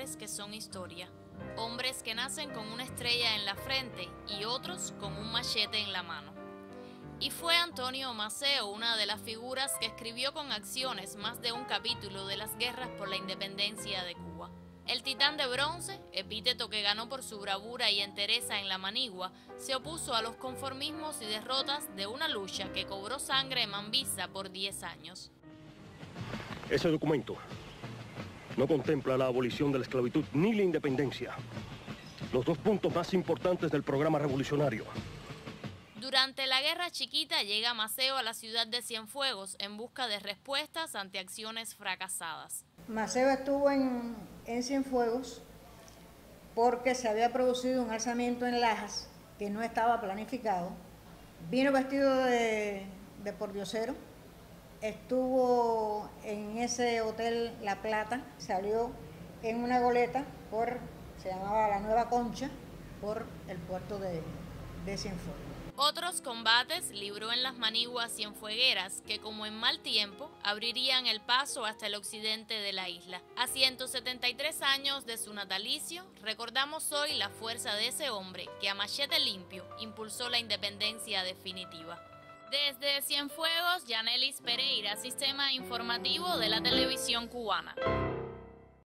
hombres que son historia. Hombres que nacen con una estrella en la frente y otros con un machete en la mano. Y fue Antonio Maceo una de las figuras que escribió con acciones más de un capítulo de las guerras por la independencia de Cuba. El titán de bronce, epíteto que ganó por su bravura y entereza en la manigua, se opuso a los conformismos y derrotas de una lucha que cobró sangre en Mambisa por 10 años. Ese documento no contempla la abolición de la esclavitud ni la independencia, los dos puntos más importantes del programa revolucionario. Durante la Guerra Chiquita llega Maceo a la ciudad de Cienfuegos en busca de respuestas ante acciones fracasadas. Maceo estuvo en Cienfuegos porque se había producido un alzamiento en Lajas que no estaba planificado. Vino vestido de pordiosero, estuvo en ese hotel La Plata, salió en una goleta se llamaba La Nueva Concha, por el puerto de Cienfuegos. Otros combates libró en las maniguas cienfuegueras que, como en mal tiempo, abrirían el paso hasta el occidente de la isla. A 173 años de su natalicio, recordamos hoy la fuerza de ese hombre que a machete limpio impulsó la independencia definitiva. Desde Cienfuegos, Yanelis Pereira, Sistema Informativo de la Televisión Cubana.